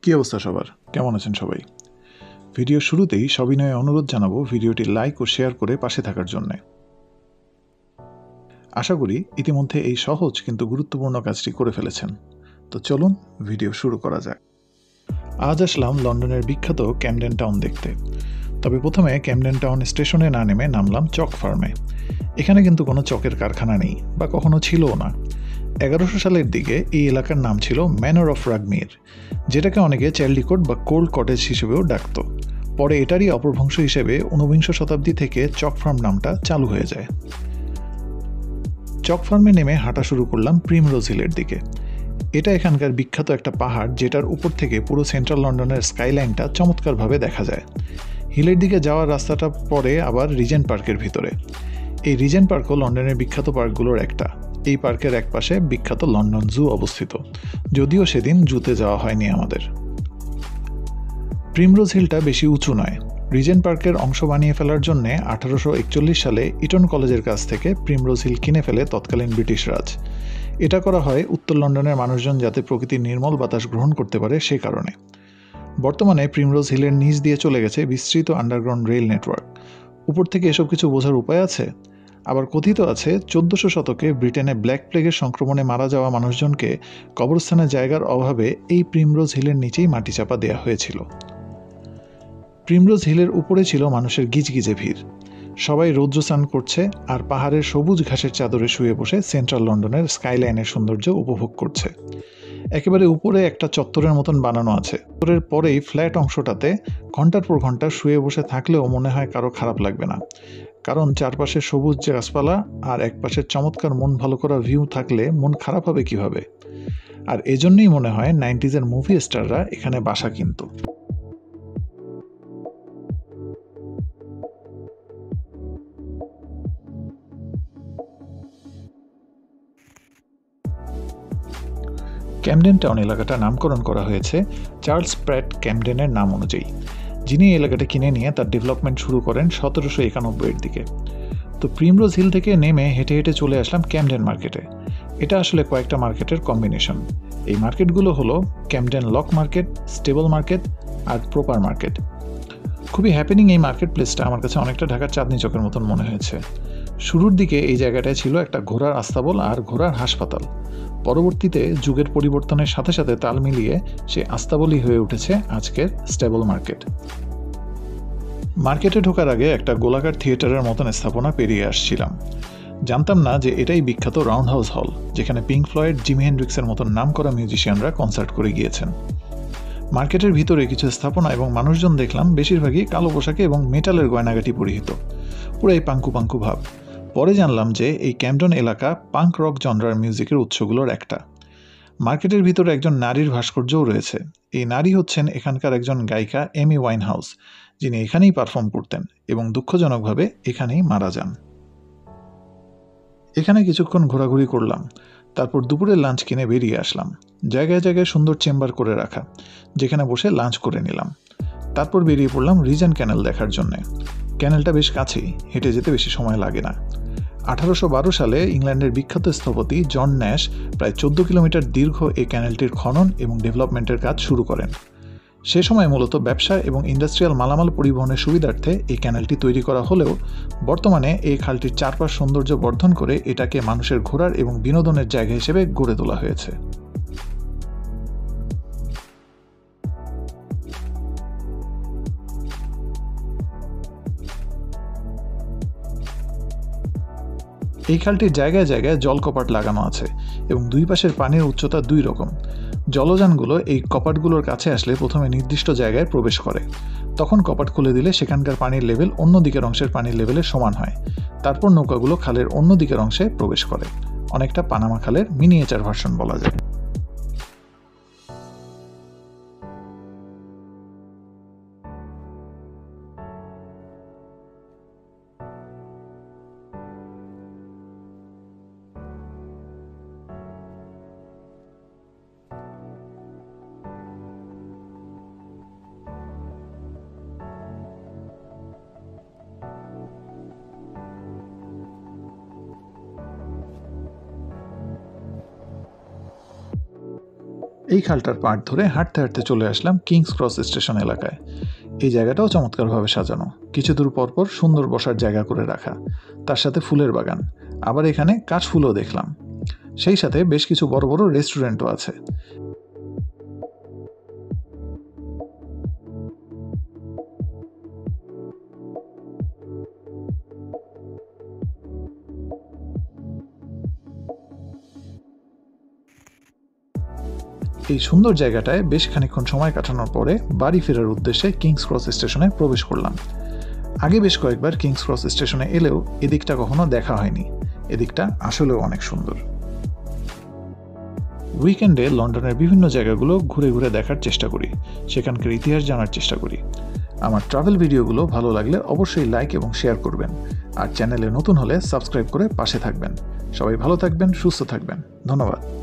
কি অবস্থা সবার? কেমন আছেন সবাই? ভিডিও শুরুতেই সবিনয়ে অনুরোধ জানাবো ভিডিওটি লাইক ও শেয়ার করে পাশে থাকার জন্যে। আশা করি ইতিমধ্যে এই সহজ কিন্তু গুরুত্বপূর্ণ কাজটি করে ফেলেছেন। তো চলুন ভিডিও শুরু করা যাক। আজ আসলাম লন্ডনের বিখ্যাত ক্যামডেন টাউন দেখতে। তবে প্রথমে ক্যামডেন টাউন স্টেশনে না নেমে নামলাম চক ফার্মে। এখানে কিন্তু কোনো চকের কারখানা নেই বা কখনো ছিলও না। 1100 সালের দিকে এই এলাকার নাম ছিল ম্যানর অফ রাগমির, যেটাকে অনেকে চ্যাল্ডিকোট বা কোল্ড কটেজ হিসেবেও ডাকত। পরে এটারই অপভ্রংশ হিসেবে 19 শতাব্দী থেকে চক ফার্ম নামটা চালু হয়ে যায়। চক ফার্মে নেমে হাঁটা শুরু করলাম প্রিমরোজ হিলের দিকে। এটা এখানকার বিখ্যাত একটা পাহাড়, যেটার উপর থেকে পুরো সেন্ট্রাল লন্ডনের স্কাইলাইনটা চমৎকারভাবে দেখা যায়। হিলের দিকে যাওয়ার রাস্তাটা পড়ে আবার রিজেন্ট পার্কের ভিতরে। এই রিজেন্ট পার্কও লন্ডনের বিখ্যাত পার্কগুলোর একটা। এই পার্কের একপাশে বিখ্যাত লন্ডন জু অবস্থিত, যদিও সেদিন জুতে যাওয়া হয়নি আমাদের। প্রিমরোজ হিলটা বেশি উঁচু নয়। রিজেন্ট পার্কের অংশ বানিয়ে ফেলার জন্য 1841 সালে ইটন কলেজের কাছ থেকে প্রিমরোজ হিল কিনে ফেলে তৎকালীন ব্রিটিশ রাজ। এটা করা হয় উত্তর লন্ডনের মানুষজন যাতে প্রকৃতির নির্মল বাতাস গ্রহণ করতে পারে সে কারণে। বর্তমানে প্রিমরোজ হিলের নিচ দিয়ে চলে গেছে বিস্তৃত আন্ডারগ্রাউন্ড রেল নেটওয়ার্ক। উপর থেকে এসব কিছু বোঝার উপায় আছে? আবার কথিত আছে 1400 শতকে ব্রিটেনে ব্ল্যাক প্লেগের সংক্রমণে মারা যাওয়া মানুষজনকে কবরস্থানে জায়গার অভাবে এই প্রিমরোজ হিলের নিচেই মাটি চাপা দেওয়া হয়েছিল। প্রিমরোজ হিলের উপরে ছিল মানুষের গিজগিজে ভিড়। সবাই রৌদ্র স্নান করছে আর পাহাড়ের সবুজ ঘাসের চাদরে শুয়ে বসে সেন্ট্রাল লন্ডনের স্কাইলাইনের সৌন্দর্য উপভোগ করছে। একেবারে উপরে একটা চত্বরের মতন বানানো আছে। চত্বরের পরেই ফ্ল্যাট অংশটাতে ঘন্টার পর ঘন্টা শুয়ে বসে থাকলেও মনে হয় কারো খারাপ লাগবে না, কারণ চারপাশে সবুজ গাছপালা আর একপাশের চমৎকার মন ভালো করা ভিউ থাকলে মন খারাপ হবে কিভাবে? আর এজন্যই মনে হয় 90s মুভি স্টাররা এখানে বাসা কিনত। ক্যামডেন টাউন এলাকাটা নামকরণ করা হয়েছে চার্লস প্র্যাট ক্যামডেনের নাম অনুযায়ী, যিনি এই এলাকাটা কিনে নিয়ে তার ডেভেলপমেন্ট শুরু করেন 1791-এর দিকে। তো প্রিমরোজ হিল থেকে নেমে হেঁটে হেঁটে চলে আসলাম ক্যামডেন মার্কেটে। এটা আসলে কয়েকটা মার্কেটের কম্বিনেশন। এই মার্কেটগুলো হলো Camden Lock market, stable market আর প্রপার মার্কেট। খুবই হ্যাপেনিং এই মার্কেট প্লেসটা আমার কাছে অনেকটা ঢাকার চাঁদনি চকের মতন মনে হয়েছে। শুরুর দিকে এই জায়গাটায় ছিল একটা ঘোড়ার আস্তাবল আর ঘোড়ার হাসপাতাল। পরবর্তীতে যুগের পরিবর্তনের সাথে সাথে তাল মিলিয়ে সে আস্তাবলই হয়ে উঠেছে আজকের স্টেবল মার্কেট। মার্কেটে ঢোকার আগে একটা গোলাকার থিয়েটারের মতন স্থাপনা পেরিয়ে আসছিলাম। জানতাম না যে এটাই বিখ্যাত রাউন্ড হাউস হল, যেখানে পিঙ্ক ফ্লয়েড, জিমি হেন্ড্রিক্সের মতন নামকরা মিউজিশিয়ানরা কনসার্ট করে গিয়েছেন। মার্কেটের ভিতরে কিছু স্থাপনা এবং মানুষজন দেখলাম বেশিরভাগই কালো পোশাকে এবং মেটালের গয়নাগাটি পরিহিত, পুরাই পাঙ্কু পাঙ্কু ভাব। পরে জানলাম যে এই ক্যামডন এলাকা পাঙ্ক রক জনরার মিউজিকের উৎসগুলোর একটা। মার্কেটের ভিতরে একজন নারীর ভাস্কর্যও রয়েছে। এই নারী হচ্ছেন এখানকার একজন গায়িকা এমি ওয়াইনহাউস, যিনি এখানেই পারফর্ম করতেন এবং দুঃখজনকভাবে এখানেই মারা যান। এখানে কিছুক্ষণ ঘোরাঘুরি করলাম, তারপর দুপুরের লাঞ্চ কিনে বেরিয়ে আসলাম। জায়গায় জায়গায় সুন্দর চেম্বার করে রাখা, যেখানে বসে লাঞ্চ করে নিলাম। তারপর বেরিয়ে পড়লাম রিজেন্ট ক্যানেল দেখার জন্যে। ক্যানেলটা বেশ কাছেই, হেঁটে যেতে বেশি সময় লাগে না। 1812 সালে ইংল্যান্ডের বিখ্যাত স্থপতি জন ন্যাশ প্রায় 14 কিলোমিটার দীর্ঘ এই ক্যানেলটির খনন এবং ডেভেলপমেন্টের কাজ শুরু করেন। সে সময় মূলত ব্যবসা এবং ইন্ডাস্ট্রিয়াল মালামাল পরিবহনের সুবিধার্থে এই ক্যানেলটি তৈরি করা হলেও বর্তমানে এই খালটির চারপাশ সৌন্দর্য বর্ধন করে এটাকে মানুষের ঘোরার এবং বিনোদনের জায়গা হিসেবে গড়ে তোলা হয়েছে। এই খালটির জায়গায় জায়গায় জল কপাট লাগানো আছে এবং দুই পাশের পানির উচ্চতা 2 রকম। জলযানগুলো এই কপাটগুলোর কাছে আসলে প্রথমে নির্দিষ্ট জায়গায় প্রবেশ করে, তখন কপাট খুলে দিলে সেখানকার পানির লেভেল অন্য দিকের অংশের পানির লেভেলের সমান হয়। তারপর নৌকাগুলো খালের অন্য দিকের অংশে প্রবেশ করে। অনেকটা পানামা খালের মিনিয়েচার ভার্সন বলা যায়। এই খালটার পাড় ধরে হাঁটতে হাঁটতে চলে আসলাম কিংস ক্রস স্টেশন এলাকায়। এই জায়গাটাও চমৎকারভাবে সাজানো, কিছু দূর পরপর সুন্দর বসার জায়গা করে রাখা, তার সাথে ফুলের বাগান, আবার এখানে কাশফুলও দেখলাম। সেই সাথে বেশ কিছু বড় বড় রেস্টুরেন্টও আছে। এই সুন্দর জায়গাটায় বেশ খানিকক্ষণ সময় কাটানোর পরে বাড়ি ফেরার উদ্দেশ্যে কিংস ক্রস স্টেশনে প্রবেশ করলাম। আগে বেশ কয়েকবার কিংস ক্রস স্টেশনে এলেও এদিকটা কখনো দেখা হয়নি। এদিকটা আসলেও অনেক সুন্দর। উইকেন্ডে লন্ডনের বিভিন্ন জায়গাগুলো ঘুরে ঘুরে দেখার চেষ্টা করি, সেখানকার ইতিহাস জানার চেষ্টা করি। আমার ট্রাভেল ভিডিওগুলো ভালো লাগলে অবশ্যই লাইক এবং শেয়ার করবেন, আর চ্যানেলে নতুন হলে সাবস্ক্রাইব করে পাশে থাকবেন। সবাই ভালো থাকবেন, সুস্থ থাকবেন। ধন্যবাদ।